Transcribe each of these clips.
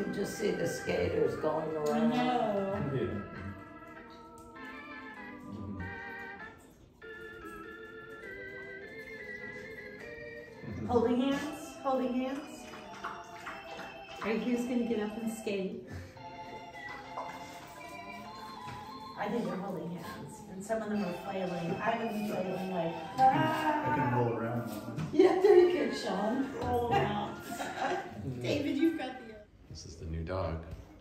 can just see the skaters going around. No. Yeah. Holding hands? Holding hands? Are you guys gonna get up and skate? I think they're holding hands, and some of them are flailing. I would be flailing like, I can roll around that one. yeah, there you go, Sean. Roll around. David, you've got the. This is the new dog.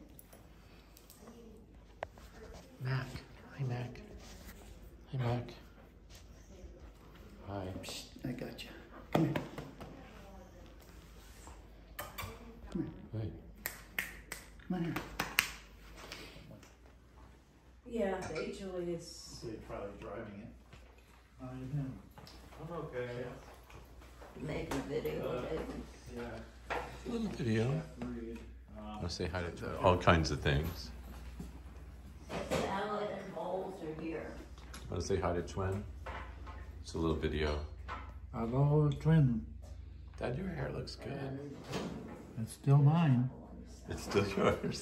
Mac. Hi, Mac. Hi, Mac. Hi. Psst, I got you. Come here. Come here. Hey. Come on here. Yeah, the HOA is. So you're probably driving it. How are you doing? I'm okay. Make a video of it. Yeah. A little video. Read. I'll say hi to all kinds of things. Salad and bowls are here. Want to say hi to Twin? It's a little video. Hello, twin. Dad, your hair looks good. And It's still mine. It's still yours.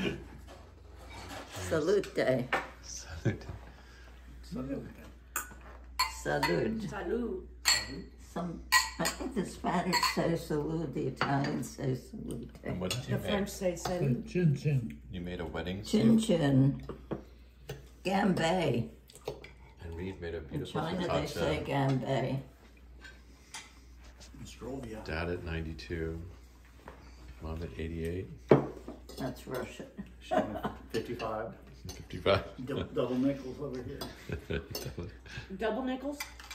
salute. Salute. Salute. Salud. Some, I think the Spanish say salute, the Italians say salute. And what did you The make? French say salut. Chin chin. You made a wedding Chin suit, chin. Gambay. and Reed made a In beautiful China they say focaccia. gambay. Australia. Dad at 92. Mom at 88. That's Russian. 55. 55. Double nickels over here. Double nickels?